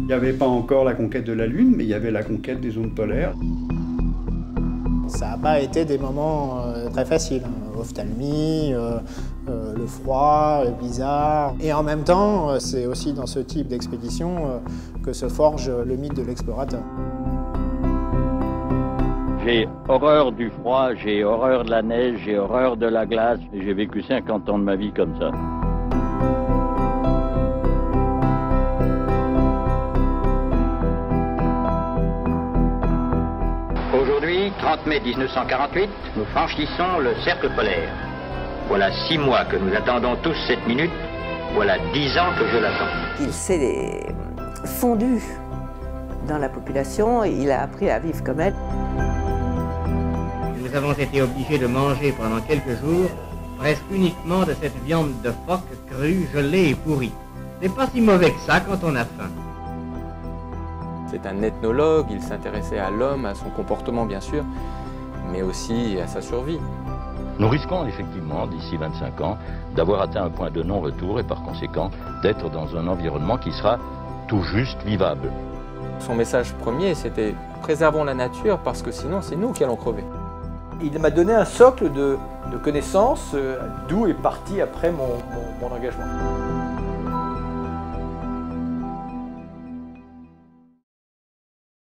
n'y avait pas encore la conquête de la Lune, mais il y avait la conquête des zones polaires. Ça n'a pas été des moments très faciles. Ophtalmie, le froid, le blizzard. Et en même temps, c'est aussi dans ce type d'expédition que se forge le mythe de l'explorateur. J'ai horreur du froid, j'ai horreur de la neige, j'ai horreur de la glace. J'ai vécu 50 ans de ma vie comme ça. Aujourd'hui, 30 mai 1948, nous franchissons le cercle polaire. Voilà 6 mois que nous attendons tous cette minute. Voilà 10 ans que je l'attends. Il s'est fondu dans la population et il a appris à vivre comme elle. Nous avons été obligés de manger pendant quelques jours presque uniquement de cette viande de phoque crue, gelée et pourrie. C'est pas si mauvais que ça quand on a faim. C'est un ethnologue, il s'intéressait à l'homme, à son comportement bien sûr, mais aussi à sa survie. Nous risquons effectivement, d'ici 25 ans, d'avoir atteint un point de non-retour et par conséquent d'être dans un environnement qui sera tout juste vivable. Son message premier, c'était « préservons la nature parce que sinon c'est nous qui allons crever ». Il m'a donné un socle de connaissances d'où est parti après mon engagement.